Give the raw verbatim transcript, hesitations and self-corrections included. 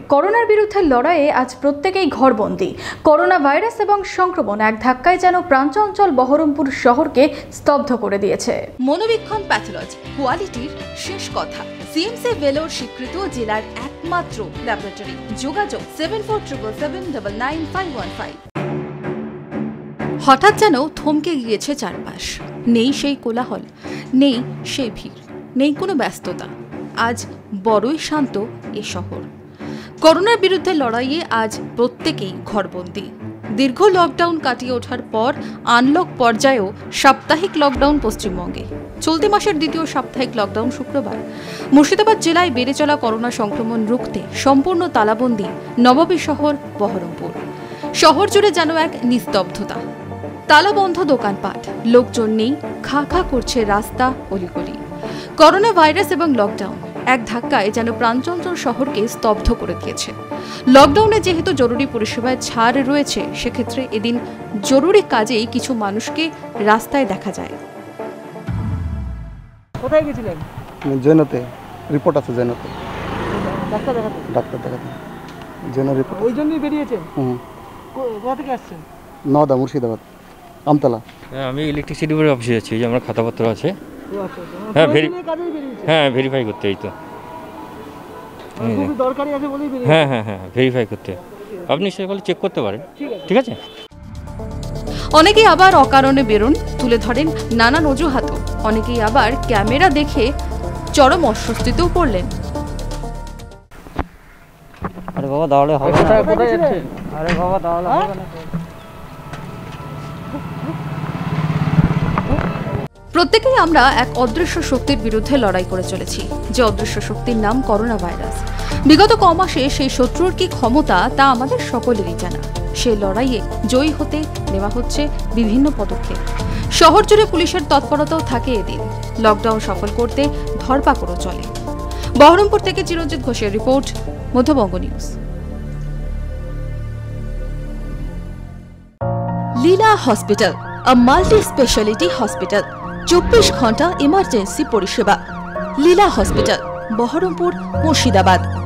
করোনার বিরুদ্ধে লড়াইয়ে আজ প্রত্যেকেই ঘরবন্দি। করোনা ভাইরাস এবং সংক্রমণ এক ধাক্কায় যেন প্রাণচঞ্চল বহরমপুর শহরকে স্তব্ধ করে দিয়েছে। মনোবীক্ষণ প্যাথোলজি কোয়ালিটির শেষ কথা। সিএমসি ভেলোর স্বীকৃত জেলার একমাত্র ল্যাবরেটরি। যোগাযোগ seven four triple seven double nine five one five. হঠাৎ যেন থমকে গিয়েছে চারপাশ। নেই সেই কোলাহল, নেই সেই ভিড়, নেই কোনো ব্যস্ততা। আজ বড়ই শান্ত এ শহর। করোনার বিরুদ্ধে লড়াইয়ে আজ প্রত্যেকেই ঘরবন্দি। দীর্ঘ লকডাউন কাটিয়ে ওঠার পর আনলক পর্যায়েও সাপ্তাহিক লকডাউন পশ্চিমবঙ্গে। চলতি মাসের দ্বিতীয় সাপ্তাহিক লকডাউন শুক্রবার। মুর্শিদাবাদ জেলায় বেড়ে চলা করোনা সংক্রমণ রুখতে সম্পূর্ণ তালাবন্দি নবাবী শহর বহরমপুর। শহর জুড়ে যেন এক নিস্তব্ধতা। তালাবন্ধ দোকানপাট, লোকজন নেই, খা খা করছে রাস্তা অলিগলি। করোনা ভাইরাস এবং লকডাউন এক ধাক্কায় যেন প্রাণচঞ্চল শহরকে স্তব্ধ করে দিয়েছে। লকডাউনে যেহেতু জরুরি পরিষেবায় ছাড় রয়েছে, সেক্ষেত্রে এদিন জরুরি কাজেই কিছু মানুষকে রাস্তায় দেখা যায়। কোথায় গেছিলেন? জেনতে রিপোর্ট আছে, জেনতে ডাক্তার দেখাতে। ডাক্তার দেখাতে জেন রিপোর্ট। ওই জন্যই বেরিয়েছেন? হুম। কোথা থেকে আসছেন? নওদা, মুর্শিদাবাদ, আমতলা। হ্যাঁ, আমি ইলেকট্রিসিটি বোর্ডের অফিসে যাচ্ছি, যে আমার খাতাপত্র আছে। হ্যাঁ, হ্যাঁ ভেরিফাই করতে। এই তো খুবই দরকারি আছে বলেই বেরিয়েছেন। হ্যাঁ হ্যাঁ হ্যাঁ ভেরিফাই করতে। আপনি সেগুলো চেক করতে পারেন, ঠিক আছে। অনেকেই আবার অকারণে বেরোন, তুলে ধরেন নানান অজুহাতও। অনেকেই আবার ক্যামেরা দেখে চরম অস্বস্তিতেও পড়লেন। আরে বাবা দাঁড়ালে হবে না। কোথায় যাচ্ছেন? আরে বাবা দাঁড়ালে হবে না। প্রত্যেকেই আমরা এক অদৃশ্য শক্তির বিরুদ্ধে লড়াই করে চলেছি, যে অদৃশ্য শক্তির নাম করোনা ভাইরাস। বিগত ক মাসে সেই শত্রুর কি ক্ষমতা তা আমাদের সকলেরই জানা। সেই লড়াইয়ে জয়ী হতে নেওয়া হচ্ছে বিভিন্ন পদক্ষেপ। শহর জুড়ে পুলিশের তৎপরতাও থাকে এদিন। লকডাউন সফল করতে ধরপাকড়ও চলে। বহরমপুর থেকে চিরঞ্জিত ঘোষের report, Madhyabanga news. Leela hospital, a multi speciality hospital. চব্বিশ ঘন্টা ইমার্জেন্সি পরিষেবা। লীলা হসপিটাল, বহরমপুর, মুর্শিদাবাদ।